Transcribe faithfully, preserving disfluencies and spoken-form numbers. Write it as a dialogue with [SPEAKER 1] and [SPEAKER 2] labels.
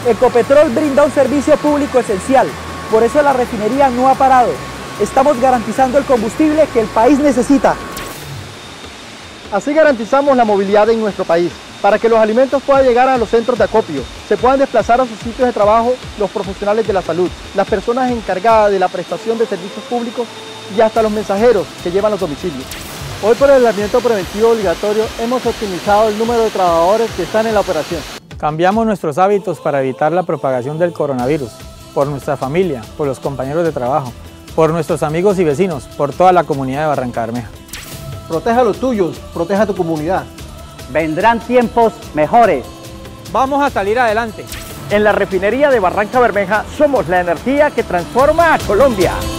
[SPEAKER 1] Ecopetrol brinda un servicio público esencial, por eso la refinería no ha parado. Estamos garantizando el combustible que el país necesita.
[SPEAKER 2] Así garantizamos la movilidad en nuestro país, para que los alimentos puedan llegar a los centros de acopio, se puedan desplazar a sus sitios de trabajo los profesionales de la salud, las personas encargadas de la prestación de servicios públicos y hasta los mensajeros que llevan los domicilios. Hoy, por el aislamiento preventivo obligatorio, hemos optimizado el número de trabajadores que están en la operación.
[SPEAKER 3] Cambiamos nuestros hábitos para evitar la propagación del coronavirus, por nuestra familia, por los compañeros de trabajo, por nuestros amigos y vecinos, por toda la comunidad de Barranca Bermeja.
[SPEAKER 2] Proteja a los tuyos, proteja a tu comunidad.
[SPEAKER 4] Vendrán tiempos mejores.
[SPEAKER 3] Vamos a salir adelante.
[SPEAKER 4] En la refinería de Barranca Bermeja somos la energía que transforma a Colombia.